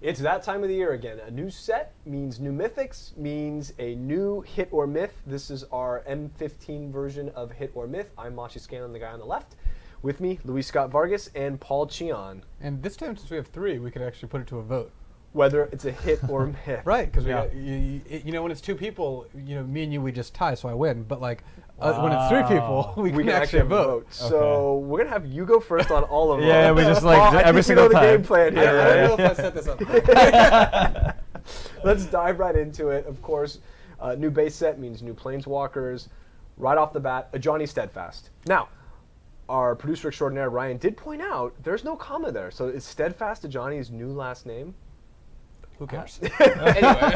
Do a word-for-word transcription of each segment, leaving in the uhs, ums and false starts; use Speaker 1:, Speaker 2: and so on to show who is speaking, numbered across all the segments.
Speaker 1: It's that time of the year again. A new set means new mythics, means a new hit or myth. This is our M fifteen version of hit or myth. I'm Mashi Scanlon, the guy on the left. With me, Luis Scott-Vargas and Paul Cheon.
Speaker 2: And this time, since we have three, we could actually put it to a vote.
Speaker 1: Whether it's a hit or myth.
Speaker 2: Right, because
Speaker 1: yeah.
Speaker 2: you, you know, when it's two people, you know, me and you, we just tie, so I win. But like, uh, when it's three people, we,
Speaker 1: we
Speaker 2: can,
Speaker 1: can
Speaker 2: actually,
Speaker 1: actually
Speaker 2: vote.
Speaker 1: vote. Okay. So we're gonna have you go first on all of them.
Speaker 3: Yeah, we just like
Speaker 1: Paul,
Speaker 3: every
Speaker 1: I think
Speaker 3: single
Speaker 1: you know
Speaker 3: time.
Speaker 1: the game plan here.
Speaker 2: I, I don't know
Speaker 1: right?
Speaker 2: if I set this up.
Speaker 1: Let's dive right into it. Of course, uh, new base set means new planeswalkers. Right off the bat, a Johnny Steadfast. Now, our producer extraordinaire Ryan did point out there's no comma there. So is Steadfast a Johnny's new last name?
Speaker 2: Who cares?
Speaker 1: Anyway,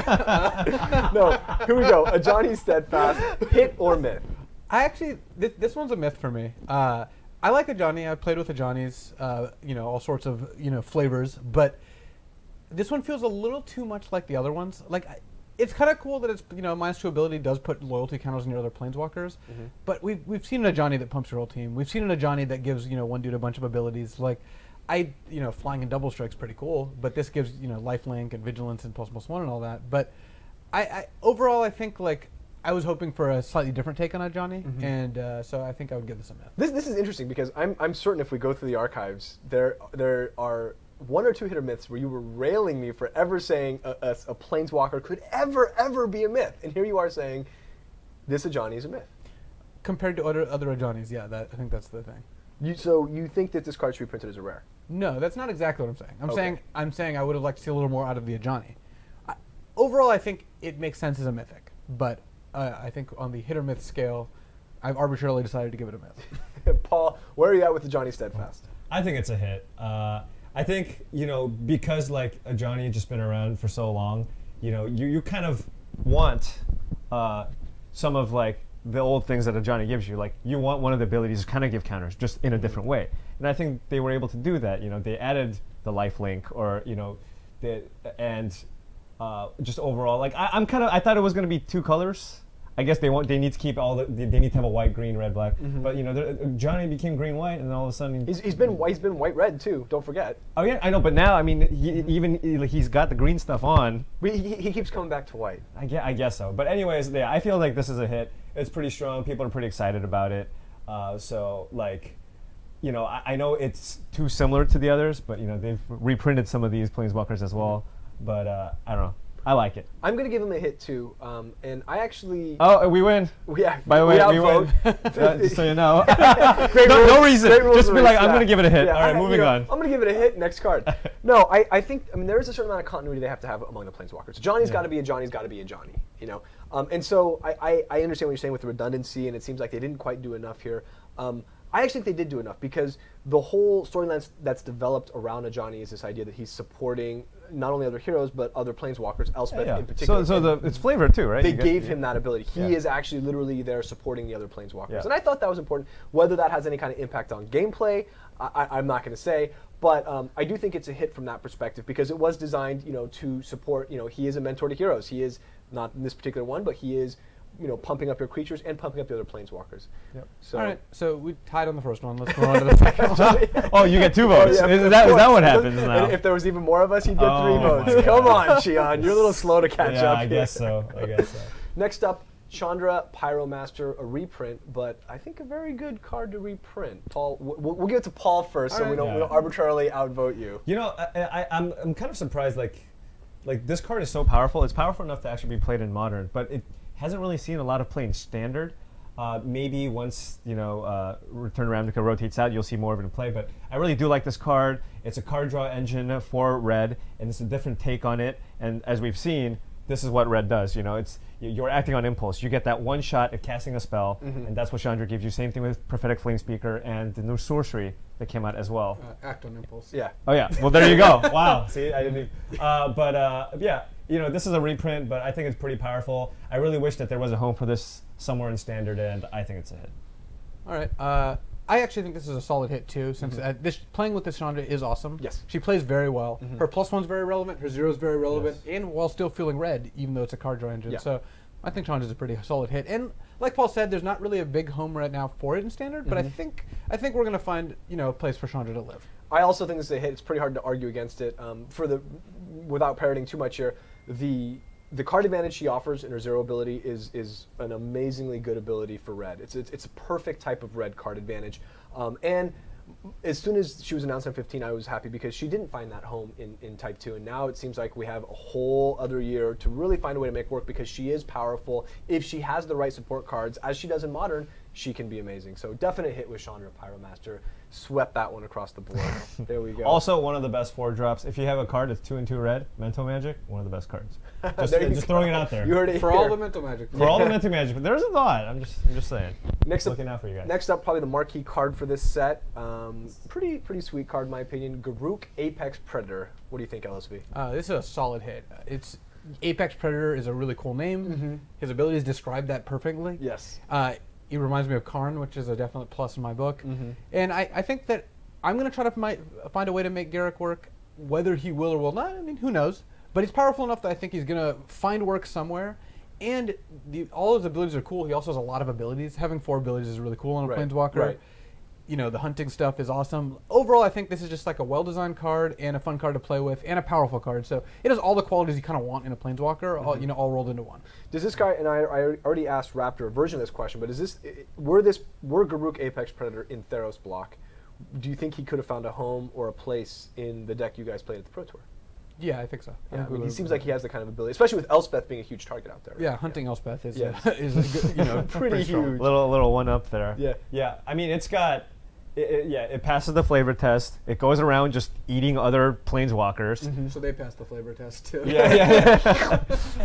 Speaker 1: no. Here we go. A Johnny Steadfast, hit or myth?
Speaker 2: I actually, this, this one's a myth for me. Uh, I like a Johnny. I played with a Johnny's, uh, you know, all sorts of you know flavors, but this one feels a little too much like the other ones. Like, I, it's kind of cool that it's you know minus two ability does put loyalty counters on your other planeswalkers, mm-hmm. but we've we've seen a Johnny that pumps your whole team. We've seen a Johnny that gives you know one dude a bunch of abilities. Like, I you know flying and double strike's pretty cool, but this gives you know lifelink and vigilance and plus plus one and all that. But I, I overall I think like. I was hoping for a slightly different take on a Johnny, mm-hmm. and uh, so I think I would give this a myth.
Speaker 1: This this is interesting because I'm I'm certain if we go through the archives, there there are one or two hit or myths where you were railing me for ever saying a, a, a planeswalker could ever ever be a myth, and here you are saying this a Johnny is a myth.
Speaker 2: Compared to other other Johnnies, yeah, that I think that's the thing.
Speaker 1: You, so you think that this card should be printed as a rare?
Speaker 2: No, that's not exactly what I'm saying. I'm
Speaker 1: okay.
Speaker 2: saying I'm saying I would have liked to see a little more out of the Johnny. I, overall, I think it makes sense as a mythic, but. Uh, I think on the hit or myth scale, I've arbitrarily decided to give it a myth.
Speaker 1: Paul, where are you at with the Johnny Steadfast?
Speaker 3: I think it's a hit. Uh, I think, you know, because like a Johnny had just been around for so long, you know, you, you kind of want uh, some of like the old things that a Johnny gives you. Like you want one of the abilities to kind of give counters just in a different way. And I think they were able to do that. You know, they added the lifelink or, you know, the, and uh, just overall, like I, I'm kind of, I thought it was going to be two colors. I guess they want they need to keep all the they, they need to have a white, green, red, black. Mm-hmm. But you know, Johnny became green, white, and then all of a sudden
Speaker 1: he's he's been he's been white, red too. Don't forget.
Speaker 3: Oh yeah, I know. But now, I mean, he, even he's got the green stuff on.
Speaker 1: But he, he keeps coming back to white.
Speaker 3: I guess I guess so. But anyways, yeah, I feel like this is a hit. It's pretty strong. People are pretty excited about it. Uh, so like, you know, I, I know it's too similar to the others, but you know, they've reprinted some of these planeswalkers as well. Mm-hmm. But uh, I don't know. I like it.
Speaker 1: I'm going to give him a hit too, um, and I actually.
Speaker 3: Oh, we win.
Speaker 1: Yeah.
Speaker 3: By the way,
Speaker 1: we,
Speaker 3: we win. uh, just so you know.
Speaker 1: Great
Speaker 3: no,
Speaker 1: rules,
Speaker 3: no reason.
Speaker 1: Great rules
Speaker 3: just be like,
Speaker 1: yeah.
Speaker 3: I'm going to give it a hit.
Speaker 1: Yeah,
Speaker 3: All right,
Speaker 1: I,
Speaker 3: moving
Speaker 1: you know,
Speaker 3: on.
Speaker 1: I'm going to give it a hit. Next card. No, I, I think I mean there is a certain amount of continuity they have to have among the planeswalkers. Johnny's yeah. got to be a Johnny's got to be a Johnny. You know, um, and so I, I I understand what you're saying with the redundancy, and it seems like they didn't quite do enough here. Um, I actually think they did do enough because the whole storyline that's developed around a Johnny is this idea that he's supporting not only other heroes but other planeswalkers, Elspeth
Speaker 3: yeah.
Speaker 1: in particular.
Speaker 3: So, so the, it's flavor too, right?
Speaker 1: They
Speaker 3: you
Speaker 1: gave
Speaker 3: get,
Speaker 1: him
Speaker 3: yeah.
Speaker 1: that ability. He
Speaker 3: yeah.
Speaker 1: is actually literally there supporting the other planeswalkers,
Speaker 3: yeah.
Speaker 1: and I thought that was important. Whether that has any kind of impact on gameplay, I, I, I'm not going to say. But um, I do think it's a hit from that perspective because it was designed, you know, to support. You know, he is a mentor to heroes. He is not in this particular one, but he is. You know, pumping up your creatures and pumping up the other planeswalkers.
Speaker 2: Yep.
Speaker 1: So
Speaker 2: all right, so we tied on the first one. Let's move on to the second one.
Speaker 3: Oh, you get two votes.
Speaker 1: Oh, yeah,
Speaker 3: is, that, is that what happens now?
Speaker 1: And if there was even more of us, you'd get
Speaker 3: oh
Speaker 1: three votes. Come on, Cheon. You're a little slow to catch
Speaker 3: yeah,
Speaker 1: up
Speaker 3: I
Speaker 1: here.
Speaker 3: guess so. I guess so.
Speaker 1: Next up, Chandra Pyromaster, a reprint, but I think a very good card to reprint. Paul, we'll, we'll give it to Paul first, all so right. we don't, yeah. we don't arbitrarily outvote you.
Speaker 3: You know, I, I, I'm I'm kind of surprised. Like, like this card is so powerful. It's powerful enough to actually be played in Modern, but it hasn't really seen a lot of play in Standard. Uh, maybe once you know uh, Return to Ravnica rotates out, you'll see more of it in play. But I really do like this card. It's a card draw engine for red, and it's a different take on it. And as we've seen, this is what red does. You know, it's you're acting on impulse. You get that one shot at casting a spell, mm-hmm. and that's what Chandra gives you. Same thing with Prophetic Flame Speaker and the new sorcery that came out as well.
Speaker 2: Uh, act on impulse.
Speaker 1: Yeah.
Speaker 3: Oh yeah. Well, there you go. Wow. See, I didn't. Even, uh, but uh, yeah. You know, this is a reprint, but I think it's pretty powerful. I really wish that there was a home for this somewhere in Standard, and I think it's a hit.
Speaker 2: All right. Uh, I actually think this is a solid hit, too, since mm-hmm. uh, this playing with this Chandra is awesome.
Speaker 1: Yes.
Speaker 2: She plays very well. Mm-hmm. Her plus one's very relevant. Her zero's very relevant,
Speaker 3: yes.
Speaker 2: and while still feeling red, even though it's a card draw engine.
Speaker 1: Yeah.
Speaker 2: So I think Chandra's a pretty solid hit. And like Paul said, there's not really a big home right now for it in Standard, mm-hmm. but I think I think we're going to find you know a place for Chandra to live.
Speaker 1: I also think this is a hit. It's pretty hard to argue against it. Um, for the without parroting too much here, the the card advantage she offers in her zero ability is is an amazingly good ability for red. It's it's, it's a perfect type of red card advantage, um, and as soon as she was announced on fifteen, I was happy because she didn't find that home in, in Type two, and now it seems like we have a whole other year to really find a way to make work because she is powerful. If she has the right support cards, as she does in Modern, she can be amazing. So definite hit with Chandra Pyromaster. Swept that one across the board. There we go.
Speaker 3: Also, one of the best four drops. If you have a card that's two and two red, Mental Magic, one of the best cards. Just,
Speaker 1: There you
Speaker 3: just
Speaker 1: go.
Speaker 3: throwing it out there.
Speaker 1: You heard it
Speaker 2: For
Speaker 1: here.
Speaker 2: all the mental magic.
Speaker 3: For all the Mental Magic, but there's a thought. I'm just, I'm just saying.
Speaker 1: Next up,
Speaker 3: Looking out for you guys.
Speaker 1: Next up, probably the marquee card for this set. Um, pretty pretty sweet card in my opinion. Garruk Apex Predator. What do you think, L S V?
Speaker 2: Uh, this is a solid hit. It's Apex Predator is a really cool name.
Speaker 1: Mm-hmm.
Speaker 2: His abilities describe that perfectly.
Speaker 1: Yes.
Speaker 2: Uh, he reminds me of Karn, which is a definite plus in my book.
Speaker 1: Mm-hmm.
Speaker 2: And I, I think that I'm going to try to fi- find a way to make Garruk work. Whether he will or will not, I mean, who knows? But he's powerful enough that I think he's going to find work somewhere. And the, all his abilities are cool. He also has a lot of abilities. Having four abilities is really cool on a
Speaker 1: Right,
Speaker 2: Planeswalker.
Speaker 1: right.
Speaker 2: You know, the hunting stuff is awesome. Overall, I think this is just like a well-designed card and a fun card to play with and a powerful card. So it has all the qualities you kind of want in a Planeswalker, all, you know, all rolled into one.
Speaker 1: Does this guy, and I, I already asked Raptor a version of this question, but is this, were this, were Garruk Apex Predator in Theros block, do you think he could have found a home or a place in the deck you guys played at the Pro Tour?
Speaker 2: Yeah, I think so. I
Speaker 1: Yeah,
Speaker 2: think
Speaker 1: I
Speaker 2: we
Speaker 1: mean, he
Speaker 2: would've-
Speaker 1: seems like he has the kind of ability, especially with Elspeth being a huge target out there. Right?
Speaker 2: Yeah, hunting Elspeth is,
Speaker 1: Yeah.
Speaker 2: a, is a good, you know,
Speaker 1: Pretty
Speaker 2: strong.
Speaker 1: huge.
Speaker 3: Little, little one up there.
Speaker 1: Yeah.
Speaker 3: Yeah. I mean, it's got. It, it, yeah, it passes the flavor test. It goes around just eating other planeswalkers.
Speaker 1: Mm-hmm.
Speaker 2: So they passed the flavor test too.
Speaker 3: Yeah, yeah,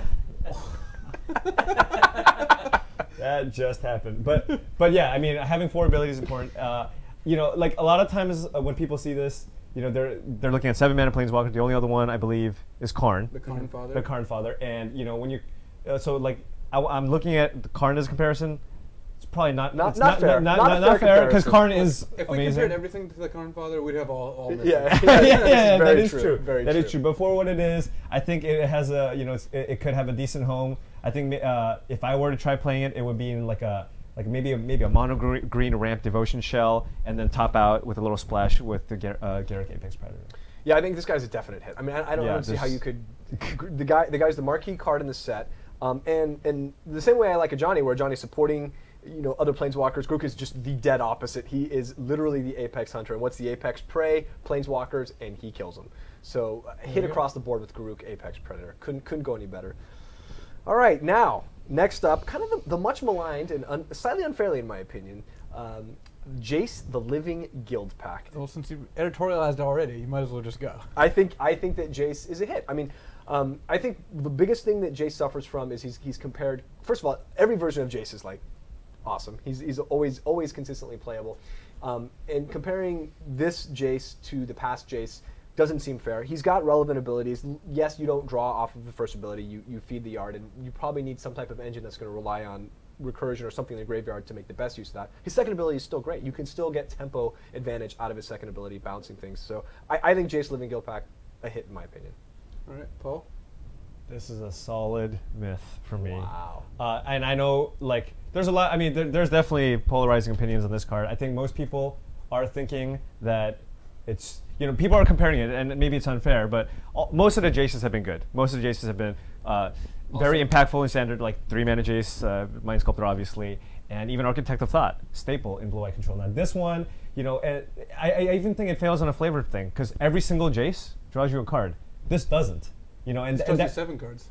Speaker 3: yeah. That just happened. But, but yeah, I mean, having four abilities is important. Uh, you know, like a lot of times uh, when people see this, you know, they're they're looking at seven mana planeswalker. The only other one I believe is Karn,
Speaker 2: The Karn Father.
Speaker 3: the Karn Father. And you know, when you, uh, so like I, I'm looking at the Karn as a comparison. It's probably not
Speaker 1: Not-
Speaker 3: it's
Speaker 1: not fair.
Speaker 3: Not,
Speaker 1: Not
Speaker 3: not,
Speaker 1: a
Speaker 3: not
Speaker 1: fair
Speaker 3: fair because
Speaker 1: comparison.
Speaker 3: Karn is
Speaker 2: If we
Speaker 3: amazing.
Speaker 2: compared everything to the Karn Father, we'd have all, all missing.
Speaker 1: Yeah,
Speaker 3: yeah,
Speaker 1: yeah,
Speaker 3: yeah,
Speaker 1: very
Speaker 3: that is
Speaker 1: true,
Speaker 3: true.
Speaker 1: very
Speaker 3: That is
Speaker 1: true.
Speaker 3: true. But for what it is, I think it has a, you know, it's, it, it could have a decent home. I think uh, if I were to try playing it, it would be in like a, like maybe a, maybe a mono gre- green ramp Devotion Shell, and then top out with a little splash with the Gar- uh, Garruk Apex Predator.
Speaker 1: Yeah, I think this guy's a definite hit. I mean, I, I don't,
Speaker 3: Yeah,
Speaker 1: I don't see how
Speaker 3: this-
Speaker 1: you could. The guy, the guy's the marquee card in the set, um, and and the same way I like a Johnny, where Johnny's supporting, you know, other planeswalkers. Garruk is just the dead opposite. He is literally the apex hunter. And what's the apex prey? Planeswalkers, and he kills them. So uh, hit
Speaker 2: you go.
Speaker 1: across the board with Garruk Apex Predator. Couldn't couldn't go any better. All right, now next up, kind of the, the much maligned and un, slightly unfairly, in my opinion, um, Jace the Living Guild Pact.
Speaker 2: Well, since you editorialized already, you might as well just go.
Speaker 1: I think I think that Jace is a hit. I mean, um, I think the biggest thing that Jace suffers from is he's he's compared. First of all, every version of Jace is like awesome. He's he's always always consistently playable, um, and comparing this Jace to the past Jace doesn't seem fair. He's got relevant abilities. L- Yes, you don't draw off of the first ability. You you feed the yard, and you probably need some type of engine that's going to rely on recursion or something in the graveyard to make the best use of that. His second ability is still great. You can still get tempo advantage out of his second ability, bouncing things. So I, I think Jace Living Guild Pact a hit in my opinion.
Speaker 2: All right, Paul.
Speaker 3: This is a solid myth for me.
Speaker 1: Wow.
Speaker 3: Uh, and I know, like, there's a lot. I mean, there, there's definitely polarizing opinions on this card. I think most people are thinking that it's, you know, people are comparing it, and maybe it's unfair, but all, most of the Jaces have been good. Most of the Jaces have been uh, very impactful in standard, like three mana Jace, uh, Mind Sculptor, obviously, and even Architect of Thought, staple in Blue Eye Control. Now, this one, you know, uh, I, I even think it fails on a flavor thing, because every single Jace draws you a card. This doesn't. You know, and,
Speaker 2: This
Speaker 3: and
Speaker 2: does
Speaker 3: that,
Speaker 2: you seven cards.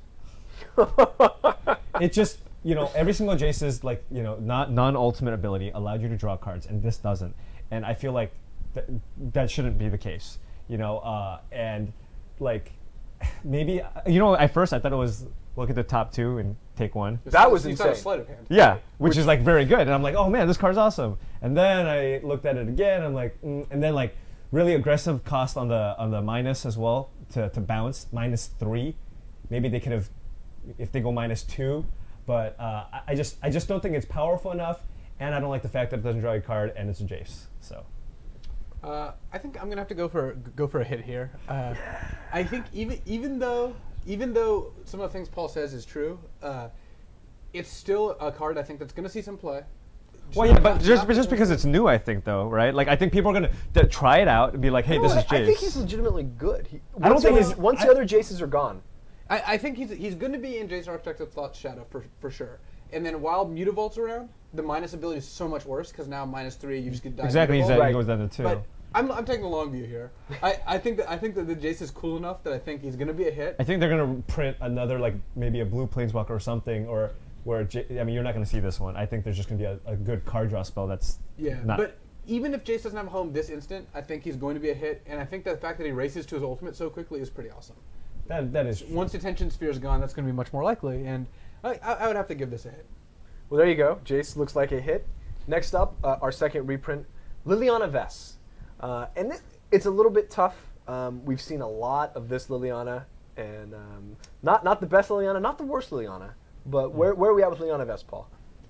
Speaker 3: it just, you know, every single Jace's, like, you know, not non-ultimate ability allowed you to draw cards, and this doesn't. And I feel like th- that shouldn't be the case, you know, uh, and, like, maybe, you know, at first I thought it was look at the top two and take one.
Speaker 1: That was
Speaker 2: You saw a
Speaker 1: insane.
Speaker 2: sleight of hand.
Speaker 3: Yeah, which, is, like, very good. And I'm like, oh, man, this card's awesome. And then I looked at it again, I'm like, mm, and then, like, really aggressive cost on the on the minus as well to, to bounce, minus three. Maybe they could have, if they go minus two, but uh, I, I just I just don't think it's powerful enough, and I don't like the fact that it doesn't draw a card and it's a Jace. So
Speaker 2: Uh, I think I'm gonna have to go for go for a hit here. Uh, I think even even though even though some of the things Paul says is true, uh, it's still a card I think that's gonna see some play.
Speaker 3: Well, yeah, but just but just because it's new, I think though, right? Like I think people are gonna th- try it out and be like, "Hey,
Speaker 1: No,
Speaker 3: this is
Speaker 1: I,
Speaker 3: Jace."
Speaker 1: I think he's legitimately good. He,
Speaker 3: I don't
Speaker 1: once
Speaker 3: think
Speaker 1: the,
Speaker 3: he's-
Speaker 1: once
Speaker 3: I-
Speaker 1: the other Jaces are gone.
Speaker 2: I, I think he's he's going to be in Jace Architect of Thought's shadow for for sure. And then while Mutavolt's around, the minus ability is so much worse because now minus three, you just get die
Speaker 3: exactly,
Speaker 2: Mutavault.
Speaker 3: exactly.
Speaker 1: Right.
Speaker 3: He goes down to two.
Speaker 2: But I'm, I'm taking the long view here. I, I think that I think that the Jace is cool enough that I think he's going to be a hit.
Speaker 3: I think they're gonna print another like maybe a blue planeswalker or something, or where J- I mean you're not gonna see this one. I think there's just gonna be a, a good card draw spell that's
Speaker 2: Yeah,
Speaker 3: not.
Speaker 2: but even if Jace doesn't have a home this instant, I think he's going to be a hit. And I think that the fact that he races to his ultimate so quickly is pretty awesome.
Speaker 3: that that is
Speaker 2: Once Attention Sphere is gone, that's going to be much more likely. And I, I, I would have to give this a hit.
Speaker 1: Well, there you go. Jace looks like a hit. Next up, uh, our second reprint, Liliana Vess. Uh, and it, it's a little bit tough. Um, we've seen a lot of this Liliana, and um, not not the best Liliana, not the worst Liliana. But where, where are we at with Liliana Vess, Paul?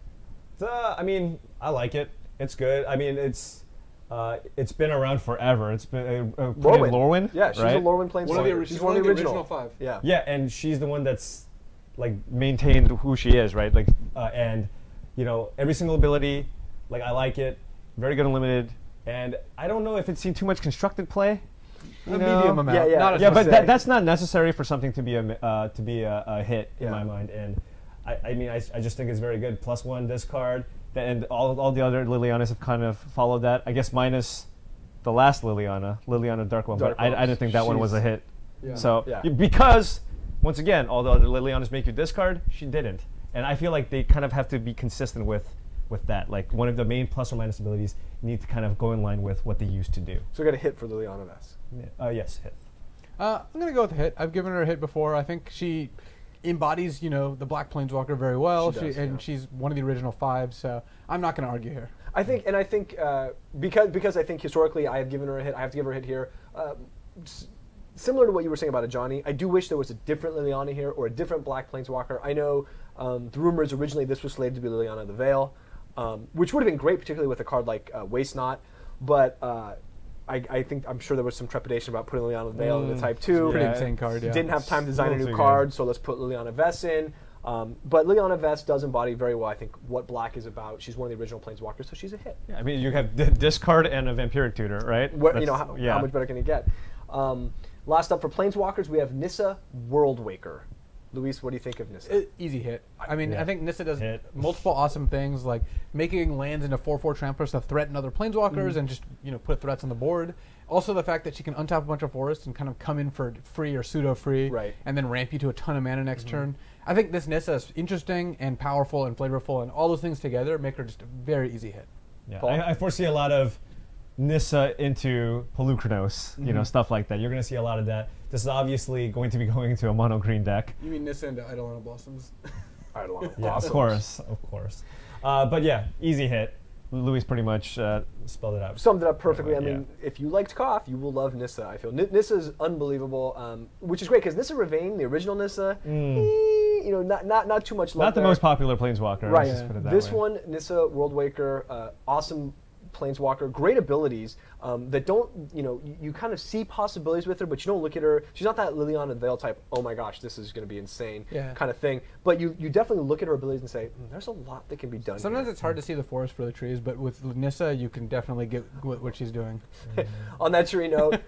Speaker 3: Uh, I mean, I like it. It's good. I mean, it's uh, it's been around forever. It's been uh, uh,
Speaker 1: Lorwyn.
Speaker 3: Lorwyn.
Speaker 1: Yeah, she's
Speaker 3: right?
Speaker 1: a Lorwyn planeswalker.
Speaker 2: One of the,
Speaker 1: she's
Speaker 2: she's
Speaker 1: one of the original.
Speaker 2: original five.
Speaker 1: Yeah.
Speaker 3: Yeah, and she's the one that's like maintained who she is, right? Like, uh, and you know, every single ability, like I like it. Very good unlimited, and I don't know if it's seen too much constructed play. You
Speaker 2: A
Speaker 3: know?
Speaker 2: medium amount.
Speaker 1: Yeah, yeah.
Speaker 2: Not a
Speaker 3: Yeah, but
Speaker 1: say.
Speaker 3: that, that's not necessary for something to be a mi- uh, to be a, a hit in
Speaker 1: Yeah.
Speaker 3: my mind. And I, I mean, I, I just think it's very good. Plus one discard, th- and all all the other Lilianas have kind of followed that. I guess minus the last Liliana, Liliana Darkwood,
Speaker 1: Dark
Speaker 3: but I, I
Speaker 1: Realms.
Speaker 3: didn't think that one was a
Speaker 1: She's-
Speaker 3: hit.
Speaker 2: Yeah.
Speaker 3: So
Speaker 1: Yeah.
Speaker 3: y- because once again, all the other Lilianas make you discard, she didn't, and I feel like they kind of have to be consistent with with that. Like one of the main plus or minus abilities need to kind of go in line with what they used to do.
Speaker 1: So we got a hit for Liliana Vess.
Speaker 3: Uh, yes, hit.
Speaker 2: Uh, I'm gonna go with a hit. I've given her a hit before. I think she embodies, you know, the Black Planeswalker very well.
Speaker 1: She does,
Speaker 2: and
Speaker 1: yeah.
Speaker 2: she's one of the original five. So I'm not gonna argue here.
Speaker 1: I think, and I think uh, because because I think historically I have given her a hit. I have to give her a hit here. Uh, s- similar to what you were saying about a Johnny, I do wish there was a different Liliana here or a different Black Planeswalker. I know um, the rumors originally this was slated to be Liliana the Veil, um, which would have been great, particularly with a card like uh, Waste Not. But uh, I, I think I'm sure there was some trepidation about putting Liliana the Veil in the Type Two.
Speaker 2: Pretty
Speaker 3: Yeah,
Speaker 2: insane card. Yeah.
Speaker 1: Didn't have time to design a
Speaker 3: little
Speaker 1: new
Speaker 3: too
Speaker 1: card,
Speaker 3: good.
Speaker 1: so let's put Liliana Vess in. Um, but Liliana Vess does embody very well, I think, what Black is about. She's one of the original Planeswalkers, so she's a hit.
Speaker 3: Yeah, I mean, you have d- discard and a vampiric tutor, right?
Speaker 1: What, you know,
Speaker 3: That's-
Speaker 1: how,
Speaker 3: yeah.
Speaker 1: how much better can you get? Um, last up for Planeswalkers, we have Nissa Worldwaker. Luis, what do you think of Nissa?
Speaker 2: Uh, easy hit. I mean,
Speaker 3: Yeah.
Speaker 2: I think Nissa does
Speaker 3: Hit.
Speaker 2: multiple awesome things, like making lands into four four tramplers to threaten other planeswalkers
Speaker 1: Mm-hmm.
Speaker 2: and just, you know, put threats on the board. Also, the fact that she can untap a bunch of forests and kind of come in for free or pseudo free,
Speaker 1: Right.
Speaker 2: and then ramp you to a ton of mana next
Speaker 1: Mm-hmm.
Speaker 2: turn. I think this Nissa is interesting and powerful and flavorful, and all those things together make her just a very easy hit.
Speaker 3: Yeah,
Speaker 1: Paul?
Speaker 3: I, I foresee a lot of Nissa into Polukranos, you
Speaker 1: Mm-hmm.
Speaker 3: know, stuff like that. You're going to see a lot of that. This is obviously going to be going into a mono green deck.
Speaker 2: You mean Nissa into Eidolon Blossoms?
Speaker 1: I don't know.
Speaker 3: Yeah, of course, of course. Uh, but yeah, easy hit. Luis pretty much uh, spelled it out.
Speaker 1: Summed it up perfectly. I
Speaker 3: Yeah.
Speaker 1: mean, if you liked Koth, you will love Nissa, I feel. N- Nissa is unbelievable, um, which is great, because Nissa Ravain, the original Nissa,
Speaker 3: Mm.
Speaker 1: eh, you know, not, not, not too much love
Speaker 3: Not the
Speaker 1: there.
Speaker 3: most popular planeswalker.
Speaker 1: Right.
Speaker 3: Let's just put it that
Speaker 1: This
Speaker 3: way.
Speaker 1: one, Nissa Worldwaker, uh, awesome planeswalker, great abilities um, that don't, you know, you, you kind of see possibilities with her, but you don't look at her. She's not that Liliana the Veil type, oh my gosh, this is going to be insane
Speaker 2: Yeah.
Speaker 1: kind of thing. But you, you definitely look at her abilities and say, mm, there's a lot that can be done
Speaker 2: Sometimes
Speaker 1: here.
Speaker 2: it's hard to see the forest for the trees, but with Nissa, you can definitely get what, what she's doing.
Speaker 1: On that cheery note,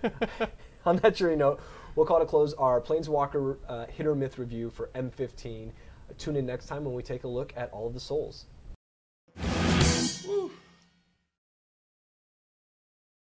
Speaker 1: on that cheery note, we'll call to close our Planeswalker uh, Hit or Myth review for M fifteen. Tune in next time when we take a look at all of the souls.
Speaker 2: Woo.